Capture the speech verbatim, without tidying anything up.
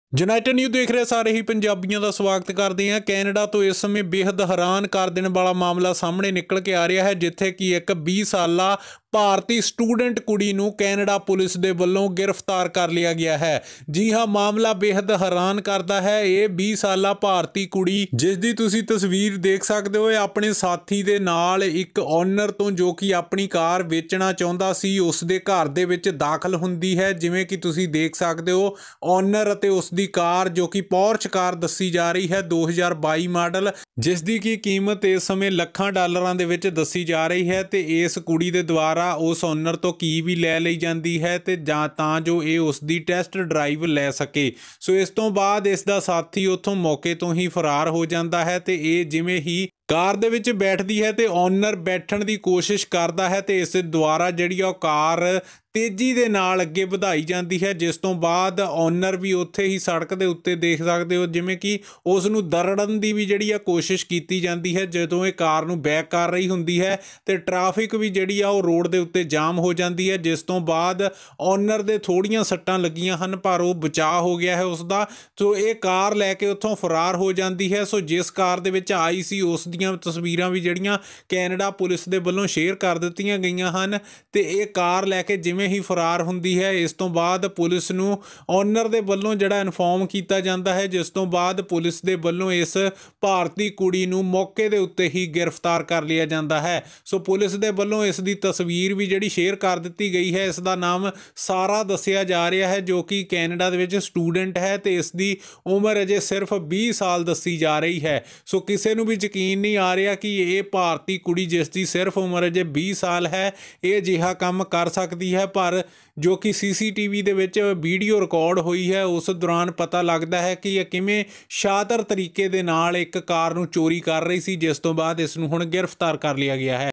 United news ਦੇਖ ਰਹੇ ਸਾਰੇ ਹੀ ਪੰਜਾਬੀਆਂ ਦਾ ਸਵਾਗਤ ਕਰਦੇ ਹਾਂ। ਕੈਨੇਡਾ ਤੋਂ ਇਸ ਸਮੇਂ ਬੇहद ਹੈਰਾਨ ਕਰ ਦੇਣ ਵਾਲਾ ਮਾਮਲਾ ਸਾਹਮਣੇ ਨਿਕਲ ਕੇ ਆ ਰਿਹਾ ਹੈ, ਜਿੱਥੇ ਕਿ ਇੱਕ ਵੀਹ ਸਾਲਾ ਭਾਰਤੀ ਸਟੂਡੈਂਟ ਕੁੜੀ ਨੂੰ ਕੈਨੇਡਾ ਪੁਲਿਸ ਦੇ ਵੱਲੋਂ गिरफ्तार कर लिया गया है। जी हाँ, मामला बेहद हैरान करता है। ये ਵੀਹ ਸਾਲਾ ਭਾਰਤੀ ਕੁੜੀ ਜਿਸ ਦੀ ਤੁਸੀਂ ਤਸਵੀਰ ਦੇਖ ਸਕਦੇ ਹੋ, ਆਪਣੇ ਸਾਥੀ ਦੇ ਨਾਲ ਇੱਕ ਓਨਰ ਤੋਂ ਜੋ ਕਿ ਆਪਣੀ ਕਾਰ ਵੇਚਣਾ ਚਾਹੁੰਦਾ ਸੀ ਉਸ ਦੇ ਘਰ ਦੇ ਵਿੱਚ ਦਾਖਲ ਹੁੰਦੀ ਹੈ। ਜਿਵੇਂ ਕਿ ਤੁਸੀਂ ਦੇਖ ਸਕਦੇ ਹੋ, ਓਨਰ ਅਤੇ ਉਸ ਦੀ ਕਾਰ ਜੋ ਕਿ ਪੋਰਚ ਕਾਰ ਦੱਸੀ ਜਾ ਰਹੀ ਹੈ ਦੋ ਹਜ਼ਾਰ ਬਾਈ ਮਾਡਲ, ਜਿਸ ਦੀ ਕੀ ਕੀਮਤ ਇਸ ਸਮੇਂ ਲੱਖਾਂ ਡਾਲਰਾਂ ਦੇ ਵਿੱਚ ਦੱਸੀ ਜਾ ਰਹੀ ਹੈ। ਤੇ ਇਸ ਕੁੜੀ ਦੇ ਦੁਆਰਾ उस ओनर तो की भी लै ली जाती है ते जां तां जो ये उसकी टेस्ट ड्राइव लै सके। सो इस तो बाद इसका साथी उत्थों मौके तो ही फरार हो जाता है ते ये जिवें ही कार दे विच बैठदी है ते ओनर बैठण की कोशिश करता है ते इस द्वारा जिहड़ी आ कार तेजी दे नाल अगे वधाई जाती है, जिस तो बाद ओनर भी उत्थे ही सड़क के उत्ते देख सकते हो जिवें कि उस नूं दरड़न की भी जिहड़ी आ कोशिश की जाती है। जदों ये कार नूं बैक कर रही हुंदी है ते ट्रैफिक भी जिहड़ी आ रोड के उत्ते जाम हो जाती है, जिस तो बाद ओनर दे थोड़ियां सट्टां लगियां हन पर वो बचाव हो गया है उसका। सो ये कार लैके उत्थों फरार हो जाती है। सो जिस कार दे विच आई सी उस ਦੀਆਂ ਤਸਵੀਰਾਂ ਵੀ ਜਿਹੜੀਆਂ ਕੈਨੇਡਾ ਪੁਲਿਸ ਦੇ ਵੱਲੋਂ ਸ਼ੇਅਰ ਕਰ ਦਿੱਤੀਆਂ ਗਈਆਂ ਹਨ ਤੇ ਇਹ ਕਾਰ ਲੈ ਕੇ ਜਿਵੇਂ ਹੀ ਫਰਾਰ ਹੁੰਦੀ ਹੈ, ਇਸ ਤੋਂ ਬਾਅਦ ਪੁਲਿਸ ਨੂੰ ਓਨਰ ਦੇ ਵੱਲੋਂ ਜਿਹੜਾ ਇਨਫੋਰਮ ਕੀਤਾ ਜਾਂਦਾ ਹੈ, ਜਿਸ ਤੋਂ ਬਾਅਦ ਪੁਲਿਸ ਦੇ ਵੱਲੋਂ ਇਸ ਭਾਰਤੀ ਕੁੜੀ ਨੂੰ ਮੌਕੇ ਦੇ ਉੱਤੇ ਹੀ ਗ੍ਰਿਫਤਾਰ ਕਰ ਲਿਆ ਜਾਂਦਾ ਹੈ। ਸੋ ਪੁਲਿਸ ਦੇ ਵੱਲੋਂ ਇਸ ਦੀ ਤਸਵੀਰ ਵੀ ਜਿਹੜੀ ਸ਼ੇਅਰ ਕਰ ਦਿੱਤੀ ਗਈ ਹੈ। ਇਸ ਦਾ ਨਾਮ ਸਾਰਾ ਦੱਸਿਆ ਜਾ ਰਿਹਾ ਹੈ, ਜੋ ਕਿ ਕੈਨੇਡਾ ਦੇ ਵਿੱਚ ਸਟੂਡੈਂਟ ਹੈ ਤੇ ਇਸ ਦੀ ਉਮਰ ਅਜੇ ਸਿਰਫ ਵੀਹ ਸਾਲ ਦੱਸੀ ਜਾ ਰਹੀ ਹੈ। ਸੋ ਕਿਸੇ ਨੂੰ ਵੀ ਯਕੀਨ नहीं आ रहा कि ये भारती कुड़ी जिस की सिर्फ उम्र अजे बीस साल है ये अजिहा काम कर सकती है, पर जो कि सी सी टी वी दे विच वीडियो रिकॉर्ड हुई है उस दौरान पता लगता है कि यह किवें शातर तरीके दे नाल एक कार नूं चोरी कर रही सी, जिस तो बाद इस नूं हुण गिरफ्तार कर लिया गया है।